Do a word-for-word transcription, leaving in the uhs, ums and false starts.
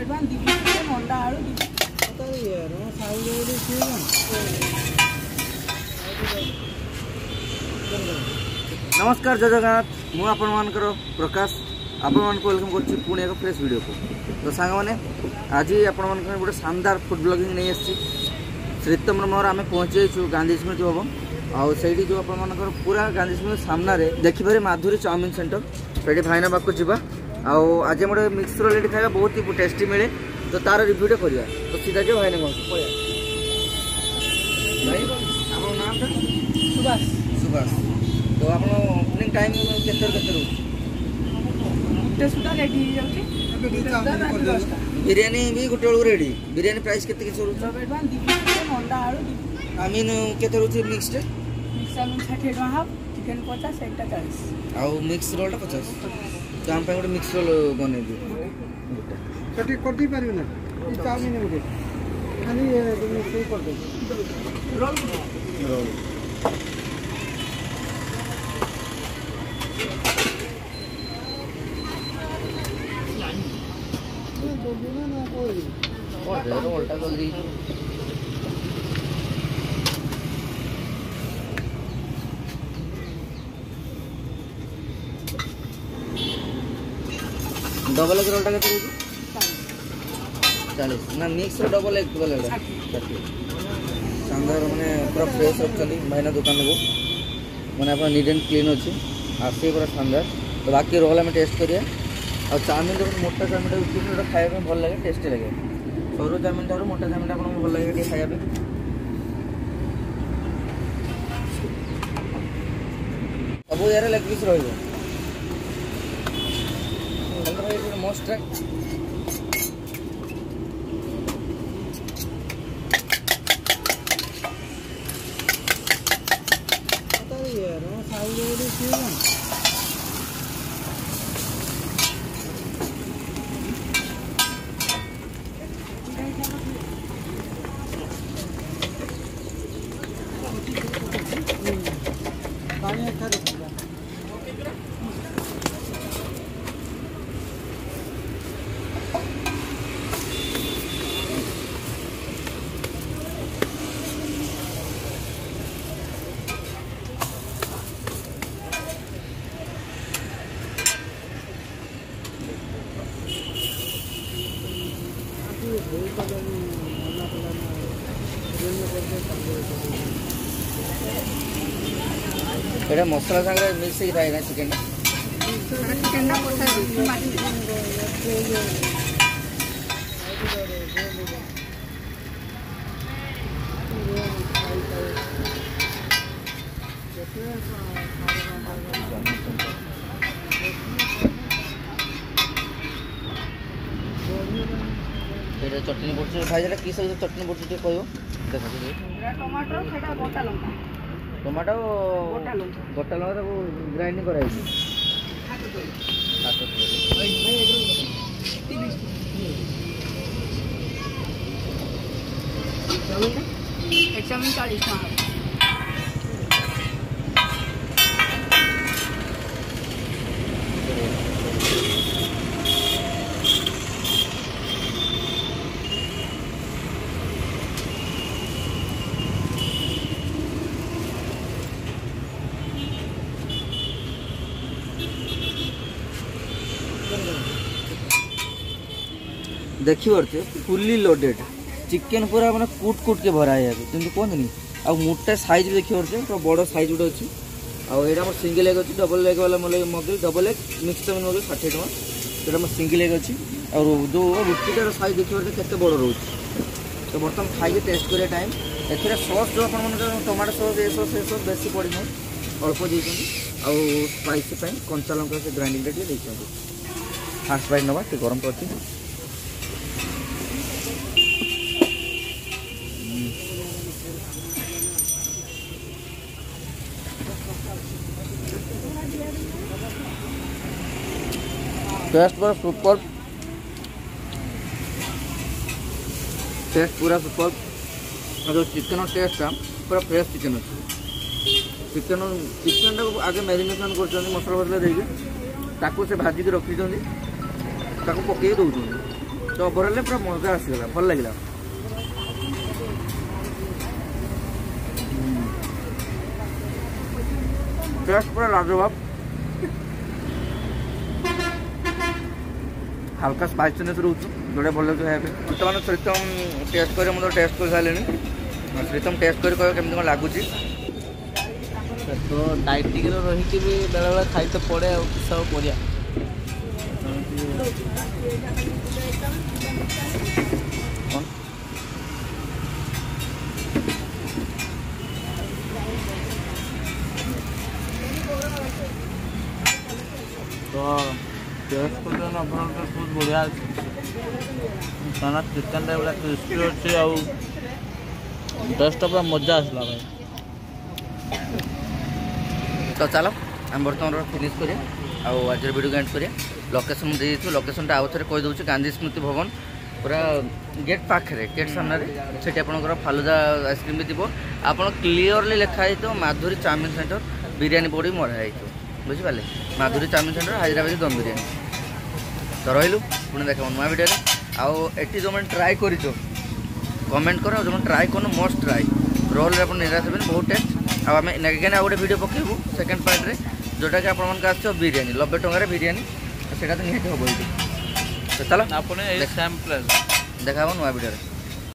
नमस्कार जय जगन्नाथ मु आपण मानकर प्रकाश आपण मान वेलकम करछि पुणे एक फ्रेश वीडियो को। तो सांग माने आज आपण मान गोटे शानदार फूड ब्लॉगिंग नहीं आसी श्रीतम मोर आम पहुँचे गांधी स्मृति भवन आउ से जो आप पूरा गांधी स्मृति सामने देखिपारे माधुरी चाउमिन सेंटर से भाईना पाक जावा आउ आज गोटे मिक्स रोल खाଇବା बहुत ही टेस्टी मिले तो तार रिव्यूटे करवा तो सीधा जो भाईना कौन भाई आप नाम सुभाष सुभाष तो आप ओपनिंग टाइम बिरियानी भी गोटे बेलू रेडी बिरियानी प्राइस के आई मीन के मिक्स षाठी हाफ चिकेन पचास एक चालीस आउ मिक्स रोल पचास तो आम गोटे mix roll bun chow mein roll रोलटा जल्दी डबल एग रोलटा के चालीस ना मिक्स डबल एग वाला शानदार मैंने पूरा फ्रेश रखी भाईना दुकान को मैंने आप नीट एंड क्लीन अच्छी आसे पूरा शानदार तो बाकी रोल आम टेस्ट करिए और चाउमिन देखो मोटा चाउमिन खाया भल लगे टेस्टी लगे सरू चाउमिन ठार मोटा चाउमिन आपको भल लगे खाया सब यार लेग पीस रही मस्ट ट्राई एटा मसला संगे मिक्स ही थाए ना चिकन चिकन ना कोसा एटा चटनी पड़छ खाइ जला की सब चटनी पड़छ ते कहयो देखो टमाटर सेटा गोटा लंका टमाटो गोटा लगा ग्राइंडिंग कर चालीस देखिए फुल्ली लोडेड चिकेन पूरा मैंने कूट कूट के भरा है जमी कहते नहीं आ मोटा साइज भी देखिए पूरा बड़ साइज गोटे अच्छी आईटा मोर सिंगल एग अच्छी डबल एग वाला मगे डबल एग मिक्स चाउमिन मगे षाठी टाँह से मोर सिंगल एग अच्छी और जो रुटीटार साइज देखिए केते बड़ रोचे तो बर्तमान खाई टेस्ट करिया टाइम ए सॉस जो आप टमाटो सॉस ए सॉस ए सॉस बेसी पड़ी ना अल्प देती आउ स्पाइसी कंचा लंका से ग्राइंडिंग देखते फास्ट बाइट नवा गरम कर टेस्ट पूरा सुपर टेस्ट पूरा सुपर जो चिकेन टेस्ट पूरा फ्रेश चिकेन अच्छे चिकेन चिकेन टाक आगे मैरिनेशन कर मसला फसला देके से भाजिक रखी पकई दौरान तो ओवरऑल पूरा मजा आसीगला भल लगिला टेस्ट पूरा लाजवाब हल्का स्पाइसीनेस रोच जोड़ा भल लगे बर्तमान श्रीतम टेस्ट कर टेस्ट कर सारे श्रीतम टेस्ट कर केमती कौन लगुच तो डाइटिंग रही भी बेले बेले खाई तो पड़े आ सब बढ़िया तो टेस्ट कर बहुत बढ़िया अच्छे चिकेन पूरा क्रिस्पी अच्छे आउ टेस्ट पूरा मजा आसला भाई तो चलो आम बर्तमान फिनिश करें आज वीडियो एंड करें लोकेशन दे लोकेशन आउ थे कहीदे गांधी स्मृति भवन पूरा गेट पाखे गेट सामने से आपंकर फालुदा आइसक्रीम भी थी आप क्लीयरली लिखाई तो Madhuri chow mein centre biryani board भी मराई बुझिपारे माधुरी चाउमिन सेंटर हैदराबादी दम बिरियानी तो रही पुणी देख नुआ वीडियो आउ एटी जो मैंने ट्राए कर कमेंट कर जो ट्राए कर मस्ट ट्राए रोल आप निराश हे बहुत टेस्ट आम नेगेन आउ गोटे वीडियो पकेबू सेकेंड पार्ट में जोटा कि आप बिरियानी नब्बे टकर बिरियानी से तो निहत हम तो चलो देखा नुआ वीडियो